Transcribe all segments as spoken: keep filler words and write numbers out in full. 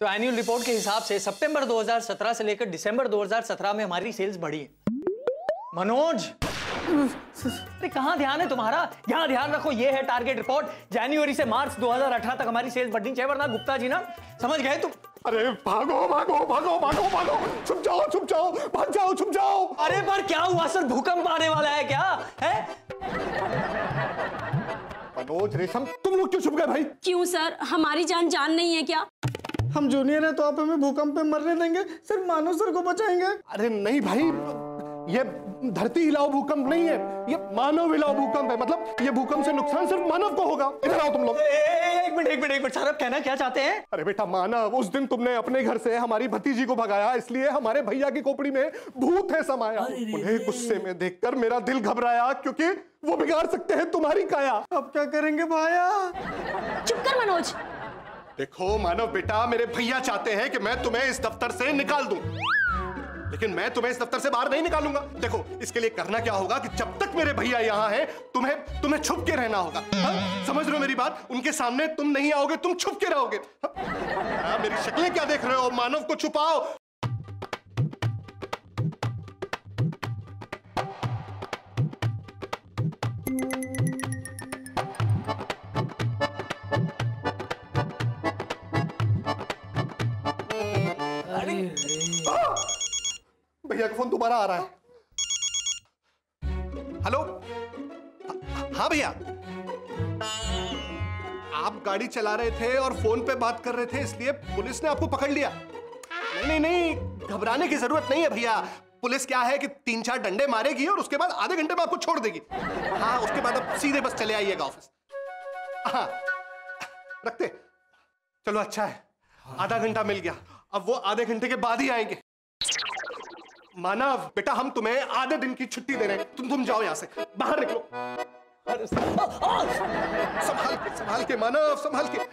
तो annual report के हिसाब से सितंबर दो हज़ार सत्रह से लेकर दिसंबर दो हज़ार सत्रह में हमारी सेल्स बढ़ी है। मनोज, अरे कहाँ ध्यान है तुम्हारा? यहाँ ध्यान रखो, ये है टारगेट रिपोर्ट। जनवरी से मार्च दो हज़ार अठारह तक हमारी सेल्स बढ़नी चाहिए, वरना गुप्ता जी ना, समझ गए तुम? अरे भागो भागो भागो भागो भागो, छुप जाओ छुप जाओ, भाग जाओ छुप जाओ। अरे पर क्या हुआ सर, भूकंप आने वाला है क्या? है मनोज, रेशम, तुम लोग क्यों छुप गए भाई? क्यों सर, हमारी जान जान नहीं है क्या? हम जूनियर हैं तो आप हमें भूकंप पे मरने देंगे? सिर्फ मानव सर को बचाएंगे। अरे नहीं भाई, ये धरती हिलाओ भूकंप नहीं है, ये मानव हिलाओ भूकंप है। मतलब ये भूकंप से नुकसान सिर्फ मानव को होगा। इधर आओ तुम लोग। एक मिनट एक मिनट एक मिनट सर, आप कहना क्या चाहते हैं? अरे बेटा मानव, उस दिन तुमने अपने घर से हमारी भतीजी को भगाया, इसलिए हमारे भैया की खोपड़ी में भूत है समाया। उन्हें गुस्से में देखकर मेरा दिल घबराया, क्योंकि वो बिगाड़ सकते हैं तुम्हारी काया। अब क्या करेंगे भाया? चुप कर मनोज। देखो मानव बेटा, मेरे भैया चाहते हैं कि मैं तुम्हें इस दफ्तर से निकाल दूं, लेकिन मैं तुम्हें इस दफ्तर से बाहर नहीं निकालूंगा। देखो, इसके लिए करना क्या होगा कि जब तक मेरे भैया यहाँ हैं, तुम्हें तुम्हें छुप के रहना होगा। हा? समझ रहे हो मेरी बात? उनके सामने तुम नहीं आओगे, तुम छुप के रहोगे। हा? मेरी शक्लें क्या देख रहे हो? मानव को छुपाओ। भैया का फोन दोबारा आ रहा है। हेलो, हाँ भैया, आप गाड़ी चला रहे थे और फोन पे बात कर रहे थे, इसलिए पुलिस ने आपको पकड़ लिया। नहीं नहीं नहीं, घबराने की जरूरत नहीं है भैया। पुलिस क्या है कि तीन चार डंडे मारेगी और उसके बाद आधे घंटे में आपको छोड़ देगी। हाँ, उसके बाद आप सीधे बस चले आइएगा ऑफिस। हाँ, रखते। चलो अच्छा है, आधा घंटा मिल गया। अब वो आधे घंटे के बाद ही आएंगे। मानव बेटा, हम तुम्हें आधे दिन की छुट्टी दे रहे हैं। तुम तुम जाओ यहाँ से, बाहर निकलो। संभाल के संभाल के मानव, संभाल के।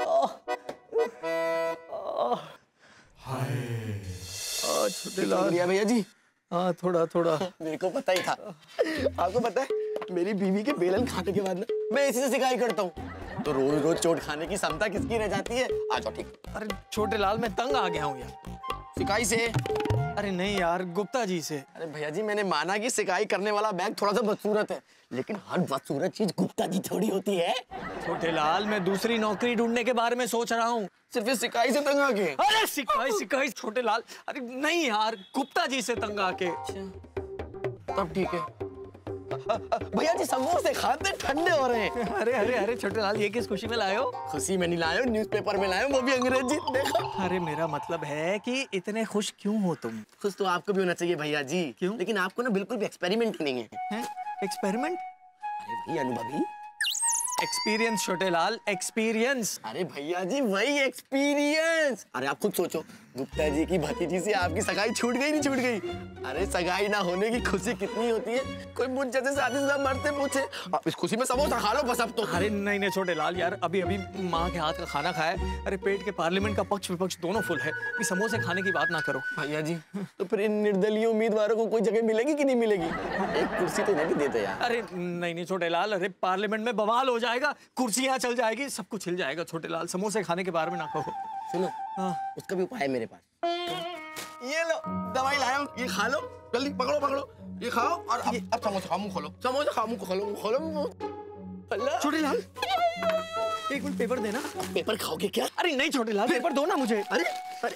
शुक्रिया भैया जी। हाँ, थोड़ा थोड़ा मेरे को पता ही था। आपको पता है, मेरी बीवी के बेलन खाने के बाद ना मैं इसी से सिकाई करता हूँ, तो रोज रोज चोट खाने की क्षमता किसकी रह जाती है? आ जाओ। ठीक। अरे छोटे लाल, मैं तंग आ गया हूँ यार। सिकाई से? अरे नहीं यार, गुप्ता जी से। अरे भैया जी, मैंने माना कि सिकाई करने वाला बैग थोड़ा सा बदसूरत है, लेकिन हर बदसूरत चीज गुप्ता जी थोड़ी होती है। छोटे लाल, मैं दूसरी नौकरी ढूंढने के बारे में सोच रहा हूँ। सिर्फ इस सिकाई से तंग आके? अरे सिकाई सिकाई छोटे लाल, अरे नहीं यार, गुप्ता जी से तंग आके। तब ठीक है। भैया जी, समोसे खाते ठंडे हो रहे हैं। अरे अरे अरे छोटे लाल, ये किस खुशी में लाए हो? खुशी में नहीं लाए हो, न्यूज़पेपर में लाए हो, वो भी अंग्रेजी। देखो। अरे मेरा मतलब है कि इतने खुश क्यों हो तुम? खुश तो आपको भी होना चाहिए भैया जी। क्यों? लेकिन आपको ना बिल्कुल भी एक्सपेरिमेंट नहीं है। हैं? एक्सपेरिमेंट? अरे भाई अनुभवी। एक्सपीरियंस छोटे लाल, एक्सपीरियंस। अरे भैया जी, वही एक्सपीरियंस। अरे आप खुद सोचो, गुप्ता जी की भतीजी से आपकी सगाई छूट गई नहीं छूट गई? अरे सगाई ना होने की खुशी कितनी होती है, कोई मुझ जैसे शादीशुदा मर्द से पूछे। आप इस खुशी में समोसा खा लो बस अब तो। अरे नहीं नहीं छोटे लाल यार, अभी अभी माँ के हाथ का खाना खाया। अरे पेट के पार्लियामेंट का पक्ष विपक्ष दोनों फुल है, ये समोसे खाने की बात ना करो। भैया जी, तो फिर इन निर्दलीय उम्मीदवारों को कोई जगह मिलेगी कि नहीं मिलेगी? एक कुर्सी तो इन्हें भी देते यार। अरे नहीं नहीं छोटे लाल, अरे पार्लियामेंट में बवाल हो जाएगा, कुर्सियां चल जाएगी, सब कुछ हिल जाएगा। छोटे लाल, समोसे खाने के बारे में ना कहो। सुनो, हाँ, उसका भी उपाय है मेरे पास। ये लो, दवाई लाया हूँ, ये खा लो, जल्दी पकड़ो पकड़ो, ये खाओ और अब अब समोसा खाओ, मुंह खोलो, समोसा खाओ, मुंह खोलो, मुंह खोलो। अल्लाह। छोटे लाल, एक मिनट पेपर देना। पेपर खाओगे क्या? अरे नहीं छोटे लाल, पेपर दो ना मुझे। अरे अरे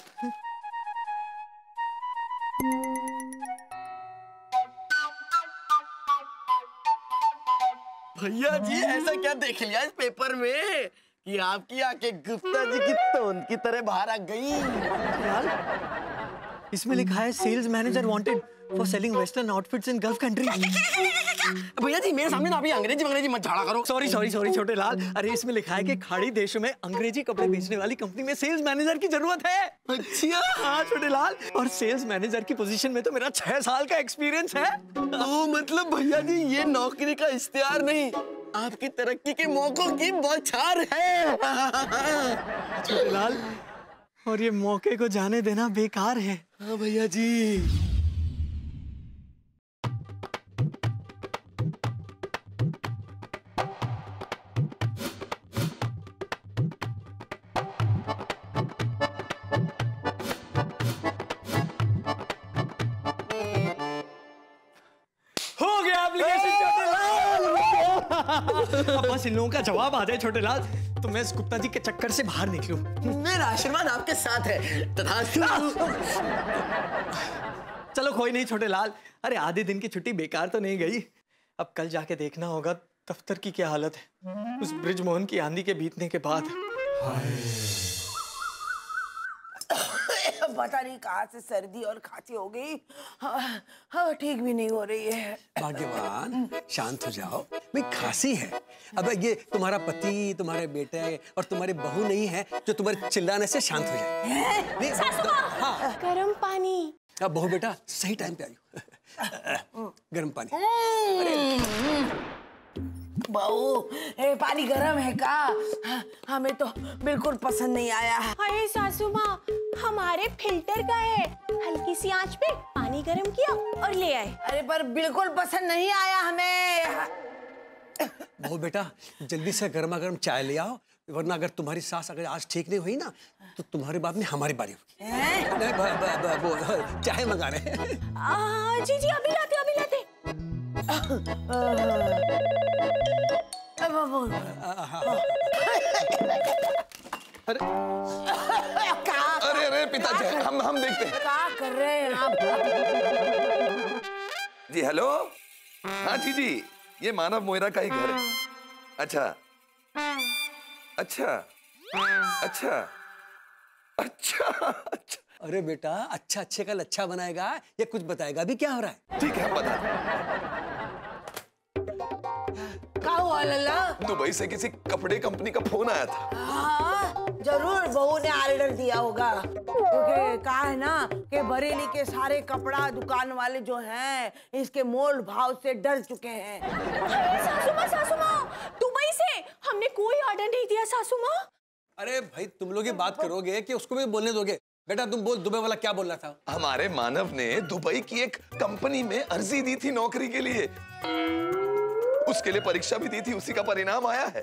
भैया जी, ऐसा क्या देख लिया इस पेपर में कि आपकी आंखें गुप्ता जी की तोंद की तरह बाहर आ गई? लाल, इसमें लिखा है sales manager wanted for selling western outfits in gulf country. भैया जी, मेरे सामने ना अभी अंग्रेजी अंग्रेजी मत झाड़ा करो। सॉरी सॉरी सॉरी छोटे लाल, अरे इसमें लिखा है कि खाड़ी देशों में अंग्रेजी कपड़े बेचने वाली कंपनी में सेल्स मैनेजर की जरूरत है। अच्छा। हाँ छोटे लाल, और सेल्स मैनेजर की पोजीशन में तो मेरा छह साल का एक्सपीरियंस है। ओ मतलब भैया जी, ये नौकरी का इश्तिहार नहीं, आपकी तरक्की के मौकों की बौछार है। छोटे लाल, और ये मौके को जाने देना बेकार है। हाँ भैया जी। अब बस इन लोगों का जवाब आ जाए छोटे लाल, तो मैं इस गुप्ता जी के चक्कर से बाहर निकलूं। मेरा आशीर्वाद आपके साथ है। तथास्तु। चलो कोई नहीं छोटे लाल, अरे आधे दिन की छुट्टी बेकार तो नहीं गई। अब कल जाके देखना होगा दफ्तर की क्या हालत है उस ब्रिज मोहन की आंधी के बीतने के बाद। पता नहीं कहाँ से सर्दी और खांसी हो गई, हाँ ठीक भी नहीं हो रही है। भाग्यवान, शांत हो जाओ। भाई खांसी है, अब ये तुम्हारा पति, तुम्हारे बेटे और तुम्हारी बहू नहीं है जो तुम्हारे चिल्लाने से शांत हो जाए। हाँ, गरम पानी। अब बहू बेटा सही टाइम पे आई हो। गर्म पानी। बहू, ए, पानी गरम है का? हमें तो बिल्कुल पसंद नहीं आया। अरे सासू माँ, हमारे फिल्टर का है, हल्की सी आंच पे पानी गरम किया और ले आए। अरे पर बिल्कुल पसंद नहीं आया हमें। बहू बेटा जल्दी से गर्मा गर्म चाय ले आओ, वरना अगर तुम्हारी सास अगर आज ठीक नहीं हुई ना तो तुम्हारे बाद में हमारी बारी होगी। नहीं, ब, ब, ब, वो चाय मंगा रहे हैं। जी जी अभी लाते अभी लाते। अरे अरे अरे पिताजी, हम हम देखते हैं। क्या कर रहे हैं आप? जी हेलो। हाँ जी जी, ये मानव मोहरा का ही घर है। अच्छा अच्छा अच्छा अच्छा अच्छा। अरे बेटा अच्छा अच्छे का लच्छा बनाएगा या कुछ बताएगा भी क्या हो रहा है? ठीक है हम बता। क्या हुआ लल्ला? दुबई से किसी कपड़े कंपनी का फोन आया था। हाँ जरूर बहू ने ऑर्डर दिया होगा, क्योंकि कहा है ना कि बरेली के सारे कपड़ा दुकान वाले जो हैं इसके मोल भाव से डर चुके हैं। सासू माँ सासू माँ, दुबई से हमने कोई ऑर्डर नहीं दिया सासू माँ। अरे भाई तुम लोग ये बात करोगे कि उसको भी बोलने दोगे? बेटा तुम बोल, दुबई वाला क्या बोल रहा था? हमारे मानव ने दुबई की एक कंपनी में अर्जी दी थी नौकरी के लिए, उसके लिए परीक्षा भी दी थी, उसी का परिणाम आया है।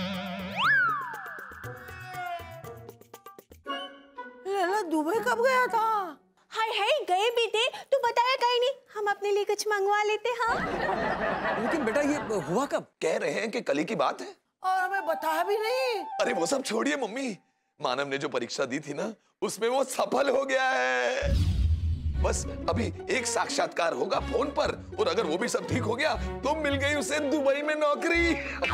लल्ला दुबई कब गया था? हाय हाय गए भी थे तो बताया कहीं नहीं, हम अपने लिए कुछ मंगवा लेते। हाँ लेकिन बेटा ये हुआ कब? कह रहे हैं कि कल ही की बात है और हमें बताया भी नहीं। अरे वो सब छोड़िए मम्मी, मानव ने जो परीक्षा दी थी ना उसमें वो सफल हो गया है। बस अभी एक साक्षात्कार होगा फोन पर, और अगर वो भी सब ठीक हो गया तो मिल गई उसे दुबई में नौकरी।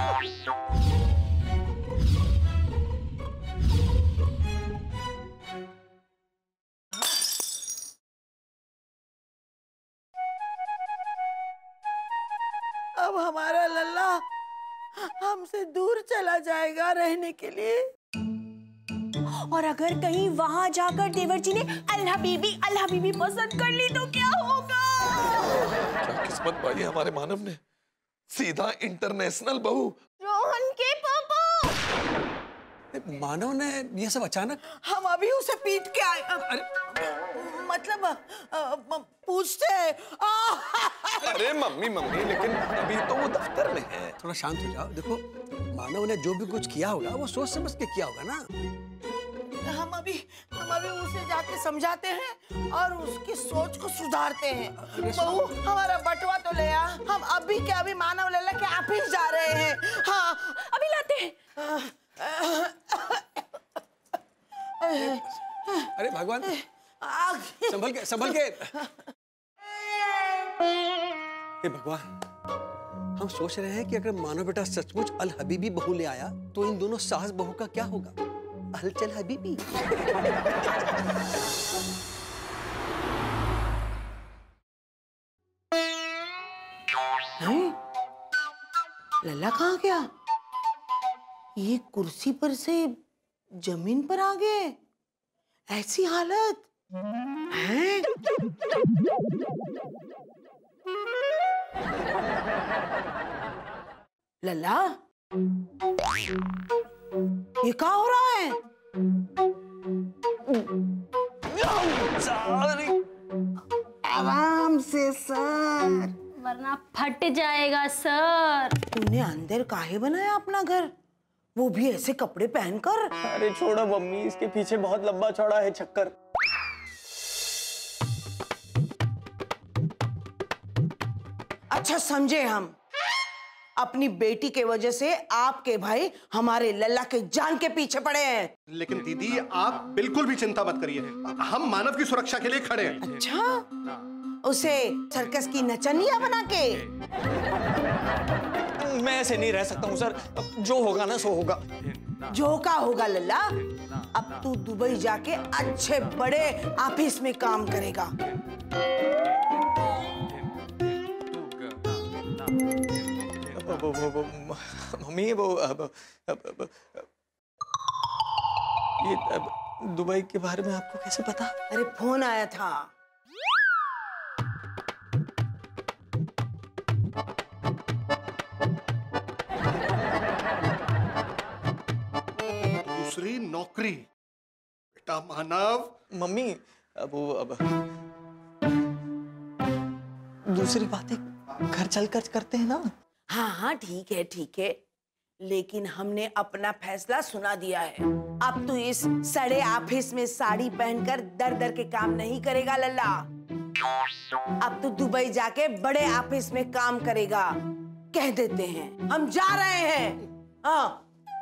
अब हमारा लल्ला हमसे दूर चला जाएगा रहने के लिए। और अगर कहीं वहां जाकर देवर जी ने अल्लाह बीबी अल्लाह बीबी पसंद कर ली तो क्या होगा? क्या किस्मत पाई हमारे मानव ने, सीधा इंटरनेशनल बहू। रोहन के पापा। मानव ने ये सब अचानक? हम अभी उसे पीट के आए। अरे मतलब आ, आ, पूछते हैं। अरे मम्मी मम्मी, लेकिन अभी तो वो दफ्तर में है। थोड़ा शांत हो जाओ। देखो मानव ने जो भी कुछ किया होगा वो सोच समझ के किया होगा ना। हम अभी हम अभी उसे जाके समझाते हैं और उसकी सोच को सुधारते हैं। बहू हमारा बटवा तो ले आ, हम अभी के अभी मानव लल्ला के ऑफिस जा रहे हैं। हाँ अभी लाते हैं। अरे भगवान, संभल के संभल के। हे भगवान, हम सोच रहे हैं कि अगर मानव बेटा सचमुच अल हबीबी बहू ले आया तो इन दोनों सास बहू का क्या होगा? हलचल हबीबी। लल्ला कहाँ गया? ये कुर्सी पर से जमीन पर आ गए, ऐसी हालत है? लल्ला ये क्या हो रहा है? आराम से सर, वरना फट जाएगा सर। तूने अंदर काहे बनाया अपना घर, वो भी ऐसे कपड़े पहनकर? अरे छोड़ो मम्मी, इसके पीछे बहुत लंबा चौड़ा है चक्कर। अच्छा समझे हम, अपनी बेटी के वजह से आपके भाई हमारे लल्ला के जान के पीछे पड़े हैं। लेकिन दीदी आप बिल्कुल भी चिंता मत करिए, हम मानव की सुरक्षा के लिए खड़े हैं। अच्छा, उसे सर्कस की नचनिया बना के? मैं ऐसे नहीं रह सकता हूँ सर, जो होगा ना सो होगा। जो का होगा लल्ला, अब तू दुबई जाके अच्छे बड़े ऑफिस में काम करेगा। वो वो वो मम्मी वो अब, अब, अब, ये अब, दुबई के बारे में आपको कैसे पता? अरे फोन आया था। दूसरी नौकरी? बेटा मानव। मम्मी अब वो अब दूसरी बातें घर चलकर करते हैं ना। हाँ हाँ ठीक है ठीक है, लेकिन हमने अपना फैसला सुना दिया है। अब तू इस सड़े ऑफिस में साड़ी पहनकर दर दर के काम नहीं करेगा लल्ला। अब तू दुबई जाके बड़े ऑफिस में काम करेगा। कह देते हैं हम जा रहे हैं। हाँ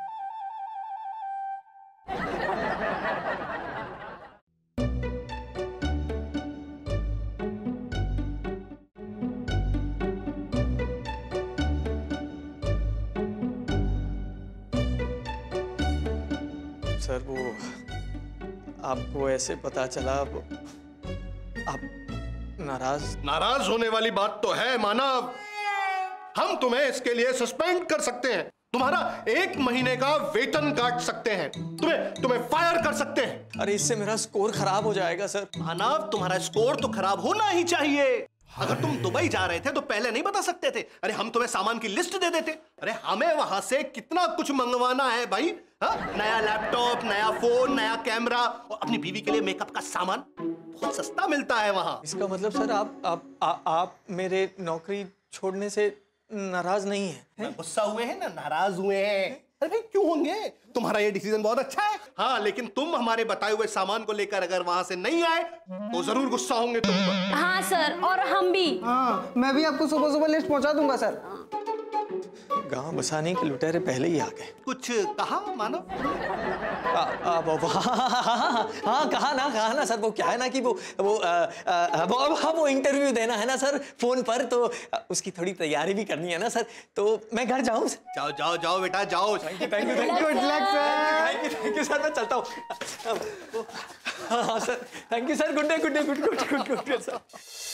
सर वो आपको ऐसे पता चला, आप नाराज? नाराज होने वाली बात तो है मानव। हम तुम्हें इसके लिए सस्पेंड कर सकते हैं, तुम्हारा एक महीने का वेतन काट सकते हैं, तुम्हें तुम्हें फायर कर सकते हैं। अरे इससे मेरा स्कोर खराब हो जाएगा सर। मानव तुम्हारा स्कोर तो खराब होना ही चाहिए। अगर तुम दुबई जा रहे थे तो पहले नहीं बता सकते थे? अरे हम तुम्हें सामान की लिस्ट दे देते। अरे हमें वहां से कितना कुछ मंगवाना है भाई। हा? नया लैपटॉप, नया फोन, नया कैमरा और अपनी बीवी के लिए मेकअप का सामान बहुत सस्ता मिलता है वहां। इसका मतलब सर आप आप आ, आप मेरे नौकरी छोड़ने से नाराज नहीं है? गुस्सा हुए हैं ना नाराज हुए हैं? अरे भाई क्यों होंगे, तुम्हारा ये डिसीजन बहुत अच्छा है। हाँ लेकिन तुम हमारे बताए हुए सामान को लेकर अगर वहां से नहीं आए तो जरूर गुस्सा होंगे तुम पर। हाँ सर, और हम भी। हाँ मैं भी आपको सुबह सुबह लिस्ट पहुंचा दूंगा सर। गांव बसाने के लुटेरे पहले ही आ गए। कुछ कहा मानव? आ, आ, वो, हाँ, हाँ, हाँ, हाँ, हाँ कहा ना कहा ना सर। वो क्या है ना कि वो वो आ, आ, वो, हाँ, वो इंटरव्यू देना है ना सर फोन पर, तो उसकी थोड़ी तैयारी भी करनी है ना सर। तो मैं घर जाऊँ? जाओ जाओ जाओ बेटा जाओ। Thank you thank you thank you thank you thank you sir, मैं चलता हूँ। हाँ sir thank you sir, good day good day good good good good good sir.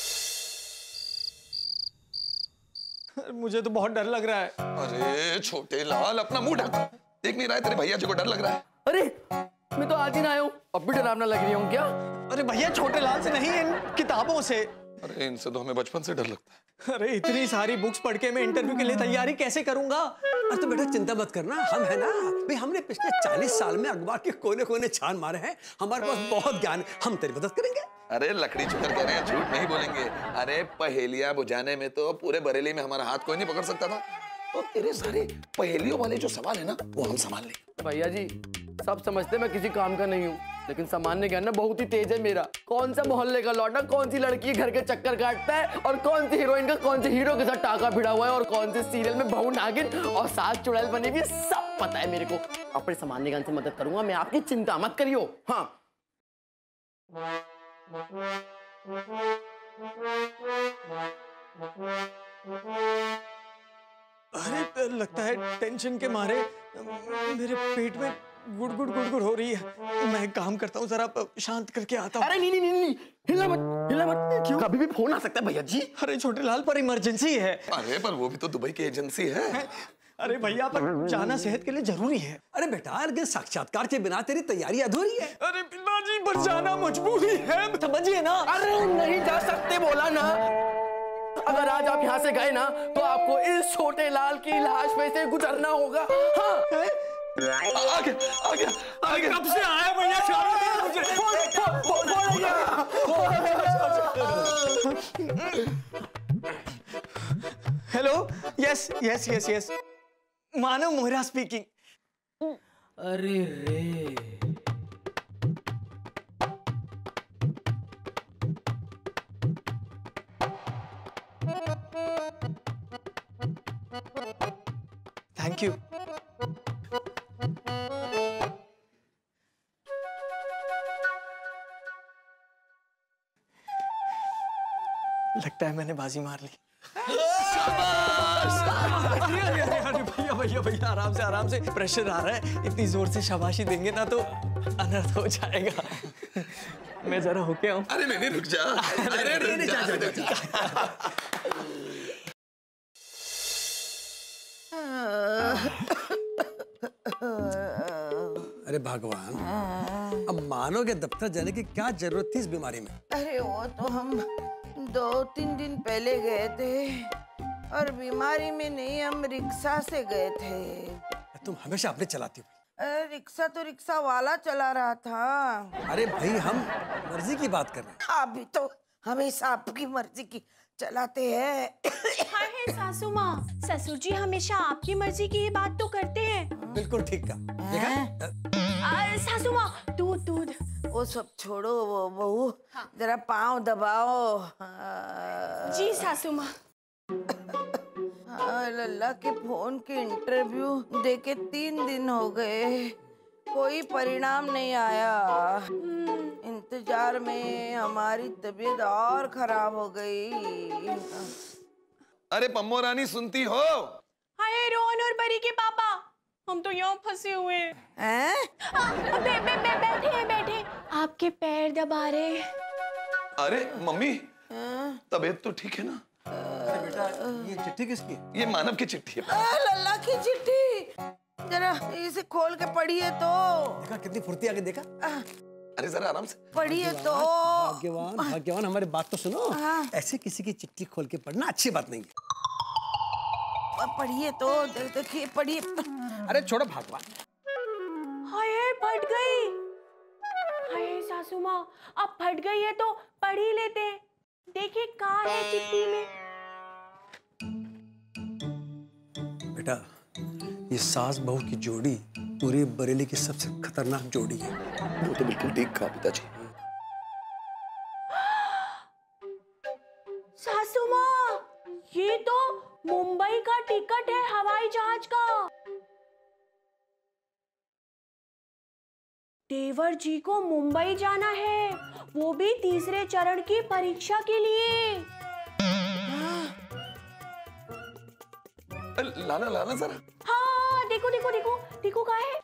मुझे तो बहुत डर लग रहा है। अरे छोटे लाल अपना मुंह ढक, देख नहीं रहा है तेरे भैया जी को डर लग रहा है? अरे मैं तो आज ही ना आया हूँ, अब भी डरावना लग रही हूँ क्या? अरे भैया छोटे लाल से नहीं, इन किताबों से। अरे इनसे तो हमें बचपन से डर लगता है। अरे इतनी सारी बुक्स पढ़ के मैं इंटरव्यू के लिए तैयारी कैसे करूंगा? अरे तो बेटा चिंता मत करना, हम है ना भाई, हमने पिछले चालीस साल में अखबार के कोने कोने छान मारे हैं, हमारे पास बहुत ज्ञान है, हम तेरी मदद करेंगे। अरे लकड़ी चुकर कह रहे हैं, झूठ नहीं बोलेंगे। अरे पहेलियां बुझाने में तो पूरे बरेली में हमारा हाथ कोई नहीं पकड़ सकता था। तो तेरे सारे पहेलियों वाले जो सवाल है ना वो हम संभाल लेंगे। भैया जी सब समझते मैं किसी काम का नहीं हूँ, लेकिन सामान्य ज्ञान ना बहुत ही तेज है मेरा। कौन सा मोहल्ले का लौंडा कौन सी लड़की घर के चक्कर काटता है, और कौन सी हीरोइन का कौन से हीरो के साथ टाका भिड़ा हुआ है, और कौन से सीरियल में बहू नागिन और सास चुड़ैल बनी हुई, सब पता है मेरे को। अपने सामान्य ज्ञान से मदद करूंगा मैं, आपकी चिंता मत करियो। हाँ अरे लगता है टेंशन के मारे मेरे पेट में गुड़ गुड़ गुड़ गुड़ हो रही है। मैं एक काम करता हूँ, जरा शांत करके आता हूँ। अरे नहीं नहीं नहीं नहीं, हिला मत हिला मत। क्यों? कभी भी फोन आ सकता है भैया जी। अरे छोटे लाल पर इमरजेंसी है। अरे पर वो भी तो दुबई की एजेंसी है। अरे भैया पर जाना सेहत के लिए जरूरी है। अरे बेटा लेकिन साक्षात्कार के बिना तेरी तैयारी अधूरी है। अरे पिताजी पर जाना मजबूरी है, समझिए ना। अरे नहीं जा सकते बोला ना। अगर आज आप यहाँ से गए ना तो आपको इस छोटे लाल की लाश में से गुजरना होगा। हाँ आ गया आ गया आ गया। कब से आया भैया? Hello, yes yes yes yes, Manav Mohra speaking. अरे रे थैंक यू। लगता है मैंने बाजी मार ली। अरे अरे अरे अरे भैया भैया भैया आराम से आराम से, प्रेशर आ रहा है। इतनी जोर से शाबाशी देंगे ना तो अनर्थ हो जाएगा। मैं जरा होके आऊं। अरे नहीं नहीं रुक जा। अरे रुक जा, जा, जा, जा। अरे भगवान, अब मानव के दफ्तर जाने की क्या जरूरत थी इस बीमारी में? अरे वो तो हम दो तीन दिन पहले गए थे और बीमारी में नहीं, हम रिक्शा से गए थे। तुम हमेशा अपने चलाती हो। अरे रिक्शा तो रिक्शा वाला चला रहा था। अरे भाई हम मर्जी की बात कर रहे हैं। अभी तो हमेशा आपकी मर्जी की चलाते हैं। हाय है सासू माँ, ससुर जी हमेशा आपकी मर्जी की ही बात तो करते हैं। बिल्कुल ठीक कहा। देखा? सासू माँ, दूध दूध। वो सब छोड़ो, वो बहू हाँ। जरा पाँव दबाओ। जी सासू माँ। हाँ, लल्ला के फोन के इंटरव्यू देके तीन दिन हो गए, कोई परिणाम नहीं आया। इंतजार में हमारी तबीयत और खराब हो गई। अरे पम्मो रानी सुनती हो? हाय रोहन और परी के पापा, हम तो यहाँ फंसे हुए हैं। बे, बे, बे, बैठे हैं बैठे, आपके पैर दबा रहे। अरे मम्मी, तबीयत तो ठीक है ना? बेटा ये चिट्ठी किसकी? ये मानव की चिट्ठी है। लल्ला की चिट्ठी, जरा इसे खोल के पढ़िए तो। देखा कितनी फुर्ती आ गई, देखा? अरे जरा आराम से पढ़िए तो। भाग्यवान भाग्यवान, हमारी बात तो सुनो। ऐसे किसी की चिट्ठी खोल के पढ़ना अच्छी बात नहीं है। पढ़िए तो, देखिए पढ़िए। अरे छोड़ो भगवान। हाय फट गई। हाय सासू माँ, अब फट गई है तो पढ़ ही लेते। देखिए कहाँ है चिट्ठी में। बेटा ये सास बहू की जोड़ी पूरे बरेली की सबसे खतरनाक जोड़ी है। वो तो बिल्कुल ठीक कहा पिताजी। सासू माँ, ये तो मुंबई का टिकट है हवाई जहाज का। देवर जी को मुंबई जाना है, वो भी तीसरे चरण की परीक्षा के लिए। लाना लाना जरा। हाँ देखो देखो देखो देखो कहाँ है।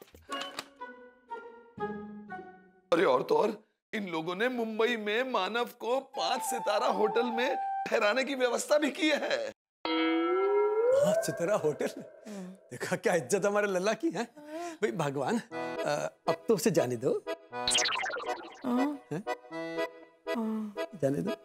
अरे और तो और, इन लोगों ने मुंबई में मानव को पांच सितारा होटल में ठहराने की व्यवस्था भी की है। पांच सितारा होटल? देखा क्या इज्जत हमारे लल्ला की है। भाई भगवान, आ, अब तो उसे जाने दो। जाने दो।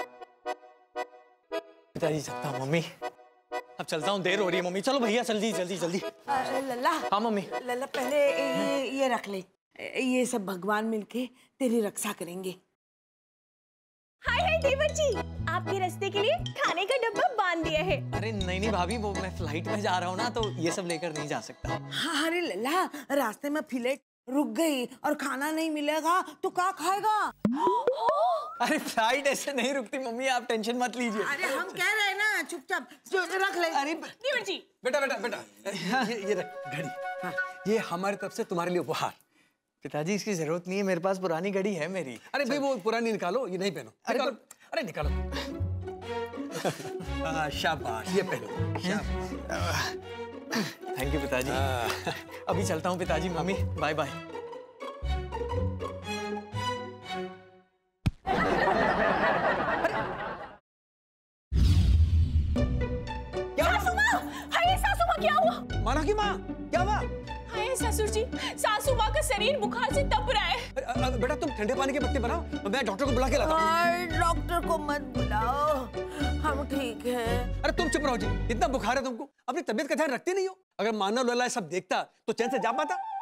पिताजी चलता हूँ। मम्मी अब चलता हूँ, देर हो रही है मम्मी। चलो भैया जल्दी जल्दी जल्दी। लल्ला। हाँ मम्मी। लल्ला पहले ये ये रख ले, ये सब भगवान मिलके तेरी रक्षा करेंगे। हाय हाय देवर जी, आपके रास्ते के लिए खाने का डब्बा बांध दिया है। अरे नहीं नहीं भाभी, वो मैं फ्लाइट में जा रहा हूँ ना, तो ये सब लेकर नहीं जा सकता। हाँ अरे लल्ला, रास्ते में फ्लाइट रुक गई और खाना नहीं मिलेगा तो क्या खाएगा? अरे फ्लाइट ऐसे नहीं रुकती मम्मी, आप टेंशन मत लीजिए। अरे हम कह रहे हैं ना, चुपचाप रख ले। अरे देवर जी। बेटा बेटा बेटा, ये ये रख घड़ी। हाँ, ये हमारी तरफ से तुम्हारे लिए उपहार। पिताजी इसकी जरूरत नहीं है, मेरे पास पुरानी घड़ी है मेरी। अरे भाई वो पुरानी निकालो, ये नहीं पहनो। अरे निकालो, अरे निकालो। हाँ, शाबाश, ये पहनो। शाबाश। थैंक यू पिताजी। अभी चलता हूँ पिताजी। Mummy bye bye. सासू माँ, हाय सासू माँ क्या हुआ? माना की माँ, क्या हुआ? हाय ससुर जी, सासू माँ का शरीर बुखार से तप रहा है। अ, अ, बेटा तुम ठंडे पानी के पत्ते बनाओ, मैं डॉक्टर को बुला के लाता हूँ। डॉक्टर को मत बुलाओ, हम ठीक हैं। अरे तुम चुप रहो जी, इतना बुखार है तुमको, अपनी तबीयत का ध्यान रखते नहीं हो। अगर मानव लल्ला सब देखता तो चैन से जा पाता?